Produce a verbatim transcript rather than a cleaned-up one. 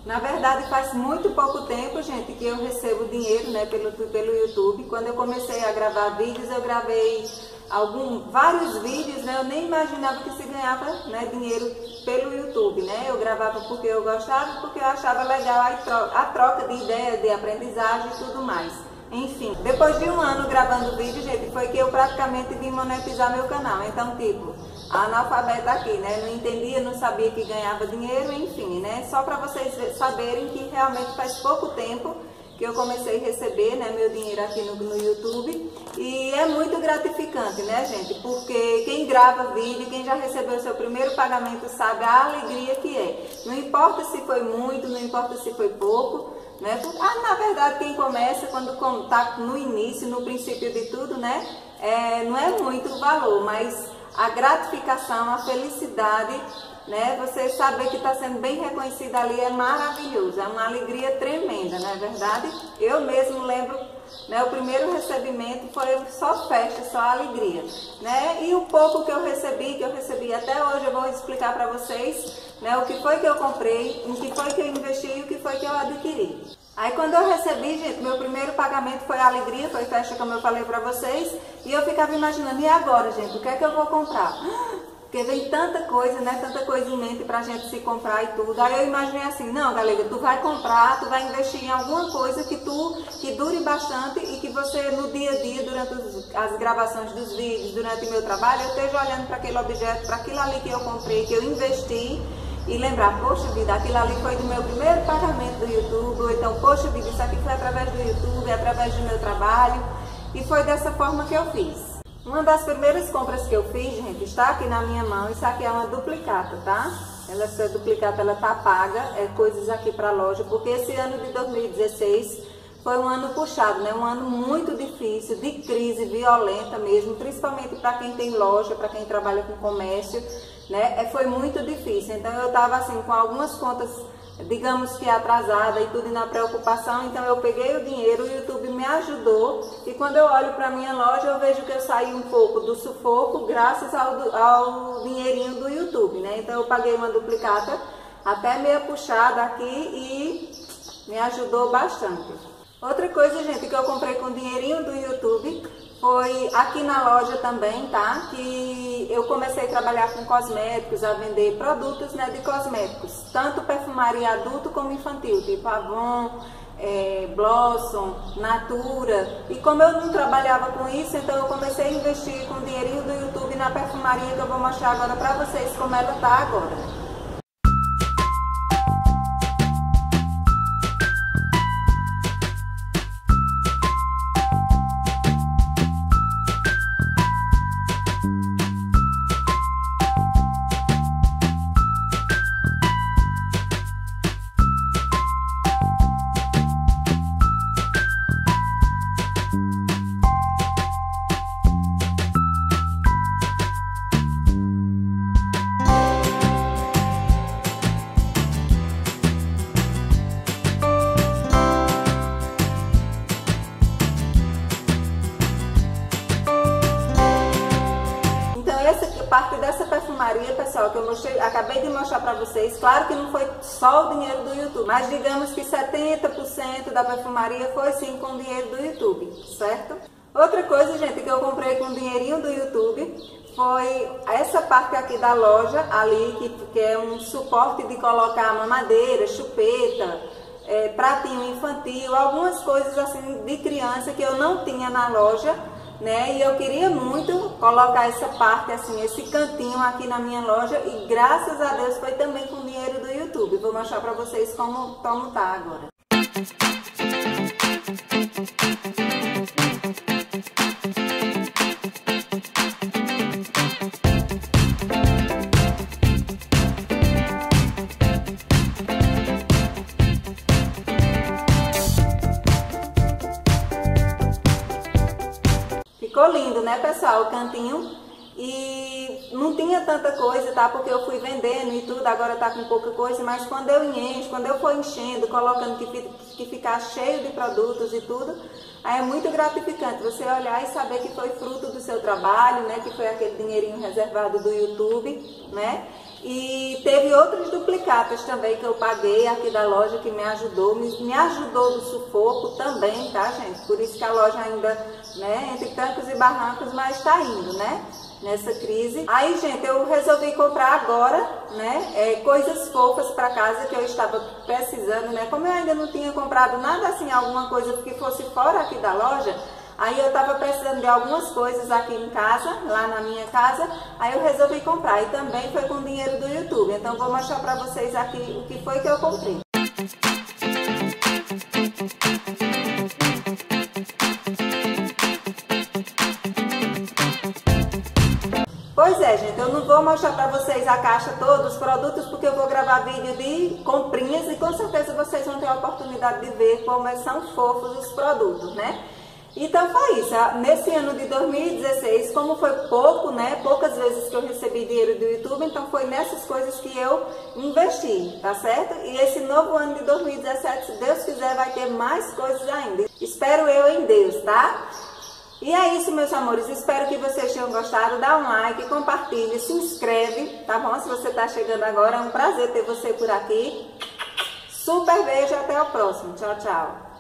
Na verdade, faz muito pouco tempo, gente, que eu recebo dinheiro, né, pelo, pelo YouTube. Quando eu comecei a gravar vídeos, eu gravei algum, vários vídeos, né, eu nem imaginava que se ganhava, né, dinheiro pelo YouTube, né? Eu gravava porque eu gostava, porque eu achava legal a troca, a troca de ideias, de aprendizagem e tudo mais. Enfim, depois de um ano gravando vídeo, gente, foi que eu praticamente vim monetizar meu canal. Então, tipo, analfabeta aqui, né? Não entendia, não sabia que ganhava dinheiro, enfim, né? Só para vocês saberem que realmente faz pouco tempo que eu comecei a receber, né, meu dinheiro aqui no, no YouTube. E é muito gratificante, né, gente? Porque quem grava vídeo, quem já recebeu o seu primeiro pagamento sabe a alegria que é. Não importa se foi muito, não importa se foi pouco, né? Ah, na verdade, quem começa, quando está no início, no princípio de tudo, né, é, não é muito o valor, mas a gratificação, a felicidade, né, você saber que está sendo bem reconhecida ali é maravilhoso, é uma alegria tremenda, não é verdade? Eu mesmo lembro, né, o primeiro recebimento foi só festa, só alegria, né? E o pouco que eu recebi, que eu recebi até hoje, eu vou explicar para vocês, né, o que foi que eu comprei, em que foi que eu investi e o que foi que eu adquiri. Aí quando eu recebi, gente, meu primeiro pagamento foi alegria, foi festa, como eu falei para vocês, e eu ficava imaginando, e agora, gente, o que é que eu vou comprar? Porque vem tanta coisa, né, tanta coisa em mente pra gente se comprar e tudo. Aí eu imaginei assim, não, galera, tu vai comprar, tu vai investir em alguma coisa que tu, que dure bastante e que você no dia a dia, durante os, as gravações dos vídeos, durante o meu trabalho, eu esteja olhando para aquele objeto, para aquilo ali que eu comprei, que eu investi, e lembrar, poxa vida, aquilo ali foi do meu primeiro pagamento do YouTube, ou então, poxa vida, isso aqui foi através do YouTube, através do meu trabalho, e foi dessa forma que eu fiz. Uma das primeiras compras que eu fiz, gente, está aqui na minha mão. Isso aqui é uma duplicata, tá? Ela, essa duplicata, ela tá paga, é coisas aqui para a loja, porque esse ano de dois mil e dezesseis foi um ano puxado, né? Um ano muito difícil, de crise violenta mesmo, principalmente para quem tem loja, para quem trabalha com comércio, né? É, foi muito difícil. Então eu tava assim com algumas contas, digamos que atrasada e tudo na preocupação, então eu peguei o dinheiro, o YouTube me ajudou, e quando eu olho para minha loja eu vejo que eu saí um pouco do sufoco graças ao, ao dinheirinho do YouTube, né? Então eu paguei uma duplicata até meia puxada aqui e me ajudou bastante. Outra coisa, gente, que eu comprei com o dinheirinho do YouTube foi aqui na loja também, tá? Que eu comecei a trabalhar com cosméticos, a vender produtos, né, de cosméticos, tanto perfumaria adulto como infantil, tipo Avon, é, Blossom, Natura. E como eu não trabalhava com isso, então eu comecei a investir com o dinheirinho do YouTube na perfumaria, que eu vou mostrar agora pra vocês como ela tá agora. Parte dessa perfumaria, pessoal, que eu mostrei, acabei de mostrar para vocês, claro que não foi só o dinheiro do YouTube, mas digamos que setenta por cento da perfumaria foi sim com o dinheiro do YouTube, certo? Outra coisa, gente, que eu comprei com o dinheirinho do YouTube foi essa parte aqui da loja, ali, que, que é um suporte de colocar mamadeira, chupeta, é, pratinho infantil, algumas coisas assim de criança que eu não tinha na loja, né? E eu queria muito colocar essa parte, assim, esse cantinho aqui na minha loja, e graças a Deus foi também com dinheiro do YouTube. Vou mostrar pra vocês como, como tá agora. Ficou lindo, né, pessoal, o cantinho? E não tinha tanta coisa, tá? Porque eu fui vendendo e tudo, agora tá com pouca coisa, mas quando eu encho, quando eu for enchendo, colocando que, que ficar cheio de produtos e tudo, aí é muito gratificante você olhar e saber que foi fruto do seu trabalho, né? Que foi aquele dinheirinho reservado do YouTube, né? E teve outros duplicatas também que eu paguei aqui da loja que me ajudou, me, me ajudou no sufoco também, tá, gente? Por isso que a loja ainda, né, entre trancos e barrancos, mas tá indo, né? Nessa crise. Aí, gente, eu resolvi comprar agora, né, é, coisas fofas para casa que eu estava precisando, né? Como eu ainda não tinha comprado nada assim, alguma coisa que fosse fora aqui da loja, aí eu estava precisando de algumas coisas aqui em casa, lá na minha casa, aí eu resolvi comprar. E também foi com dinheiro do YouTube. Então, vou mostrar para vocês aqui o que foi que eu comprei. Pois é, gente, eu não vou mostrar para vocês a caixa toda, os produtos, porque eu vou gravar vídeo de comprinhas e com certeza vocês vão ter a oportunidade de ver como são fofos os produtos, né? Então foi isso, nesse ano de dois mil e dezesseis, como foi pouco, né, poucas vezes que eu recebi dinheiro do YouTube, então foi nessas coisas que eu investi, tá certo? E esse novo ano de dois mil e dezessete, se Deus quiser, vai ter mais coisas ainda. Espero eu em Deus, tá? E é isso, meus amores, espero que vocês tenham gostado, dá um like, compartilhe, se inscreve, tá bom? Se você tá chegando agora, é um prazer ter você por aqui. Super beijo, até o próximo, tchau, tchau.